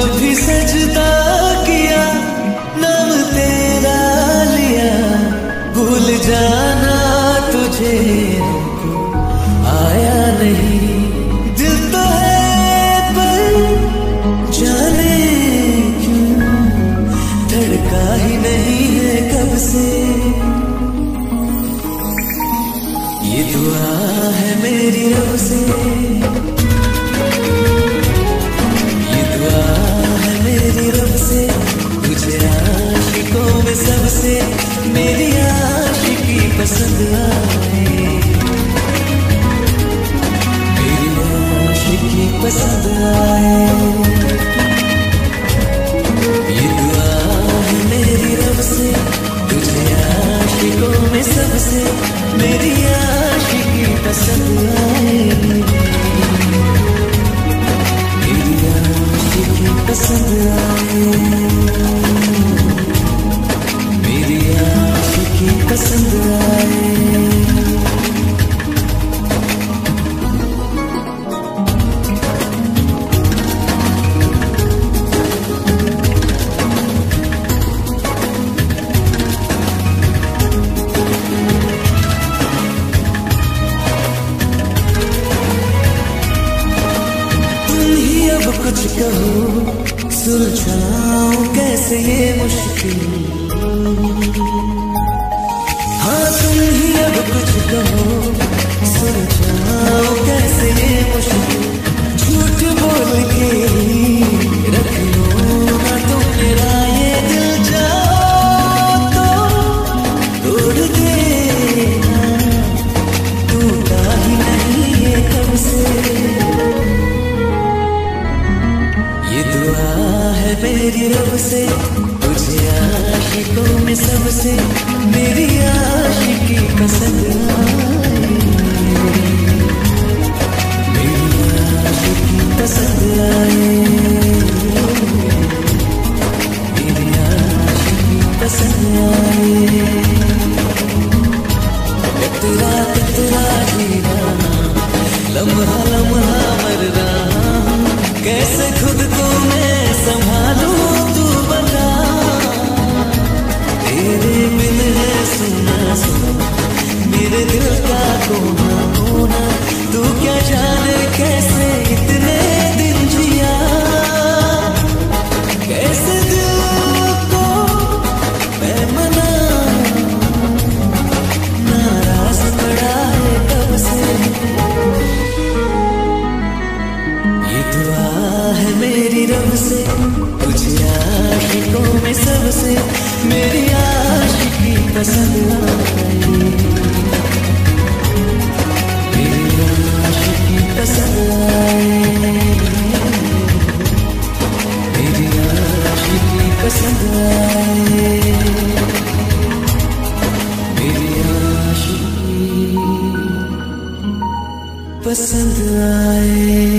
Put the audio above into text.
जब भी सजदा किया नाम तेरा लिया, भूल जाना तुझे आया नहीं। दिल तो है पर जाने क्यों धड़का ही नहीं है कब से। ये दुआ है मेरी रब से, ये दुआ है मेरी रब से, तुझे आशिकों में सबसे मेरी आशिकी पसंद आए, मेरी आशिकी पसंद आए। ये दुआ है मेरी रब से, तुझे आशिकों में सबसे मेरी आशिकी पसंद आए, मेरी आशिकी पसंद आए, मेरी आशिकी पसंद आए। कुछ कहो सुलझाऊं कैसे ये मुश्किल, हाँ तुम ही अब कुछ कहो सुलझाऊं कैसे ये मुश्किल। झूठ बोल के रख लो ना तुम मेरा ये दिल, जाओ तो तोड़ देना, टूटा ही नहीं ये कब से। ये दुआ है मेरी रब से, तुझे आशिकों में सबसे मेरी आशिकी पसंद आए, मेरी आशिकी पसंद आए, मेरी आशिकी पसंद आए। कतरा कतरा जीना, लम्हा लम्हा मरना, कैसे खुद को मैं संभालूं तू बता। तेरे बिन है सुना सुना मेरे दिल का कोना कोना, तू क्या जाने कैसे इतने दिन जिया, कैसे दिल को मैं मना, नाराज पड़ा है कब से। ये दुआ है मेरी रब से, तुझे आशिकों में सबसे मेरी आशिकी पसंद आए, मेरी आशिकी पसंद आए, मेरी आशिकी पसंद आए, मेरी आशिकी पसंद आए।